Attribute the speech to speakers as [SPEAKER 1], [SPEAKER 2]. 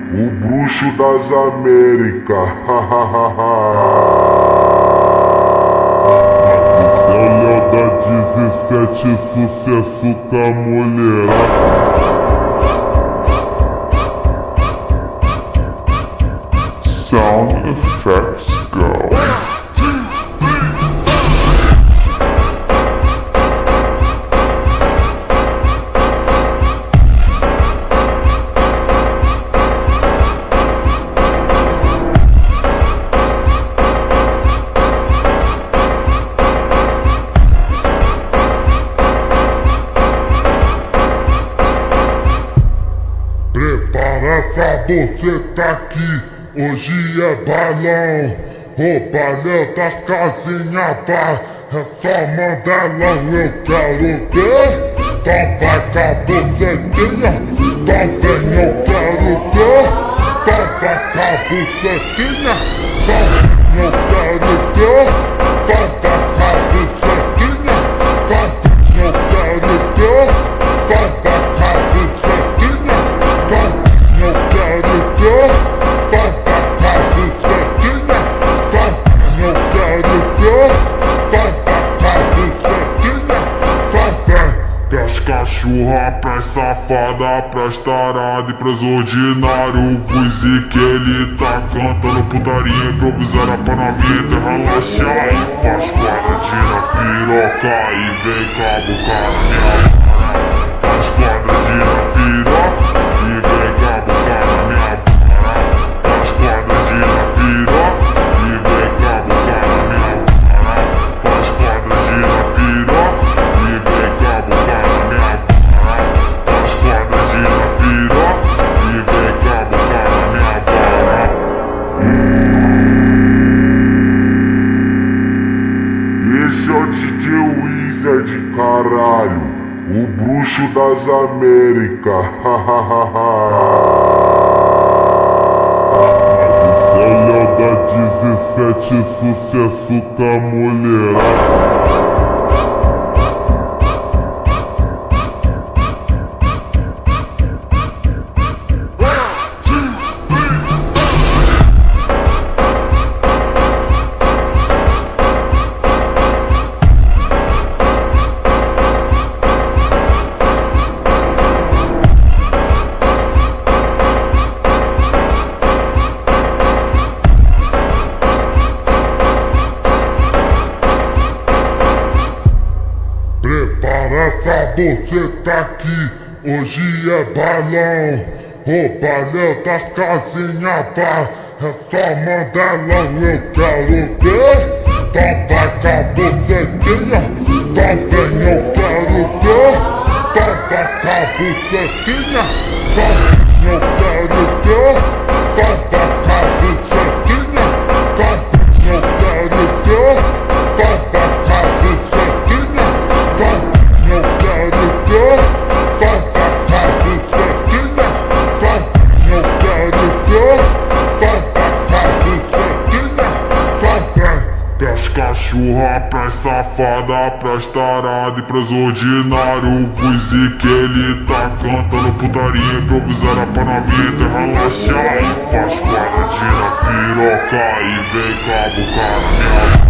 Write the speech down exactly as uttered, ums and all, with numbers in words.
[SPEAKER 1] o bruxo das Américas.
[SPEAKER 2] Mas esse é o Léo da dezessete, sucesso da mulherada. Sound Effects Go.
[SPEAKER 1] Prepara essa buceta aqui, hoje é balão. O balão das casinhas vai, é só mandelão. Eu quero ver, então vai com a bucetinha. Também eu quero ver, então vai com a bucetinha. Também eu quero ver, então vai com a bucetinha. Também eu quero ver, então vai com a bucetinha. Eu quero ver, tanta cabeçadinha. Eu quero ver, tanta cabeçadinha. Também pras cachorra, pras safada, pras tarada e pras ordinário. Vuzi que ele tá cantando putaria improvisada pra novinha relaxar. E faz quadradinha, piroca e vem cabucar na minha vara. Faz quadradinha, piroca e vem cabucar na minha vara. Faz quadradinha, piroca e vem cabucar na minha vara. Faz quadradinha, piroca e vem cabucar na minha vara. Faz quadradinha, piroca e vem cabucar na minha vara. Esse é o D J Wizard, caralho, o bruxo das Américas.
[SPEAKER 2] Mas esse é o Léo da dezessete, sucesso da mulherada.
[SPEAKER 1] Prepara essa buceta aqui, hoje é balão. O balão das casinhas vai, é só mandelão. Eu quero ver, então vai com a bucetinha. Também eu quero ver, então vai com a bucetinha. Também eu quero ver, então vai com a bucetinha. Também eu quero ver, então vai com a bucetinha. Eu quero ver, tanta cabeçadinha. Eu quero ver, tanta cabeçadinha. Também pras cachorra, pras safada, pras tarada e pras ordinário. Vuzi que ele tá cantando putaria improvisada pra novinha relaxar. E faz quadradinha, piroca e vem cabucar na minha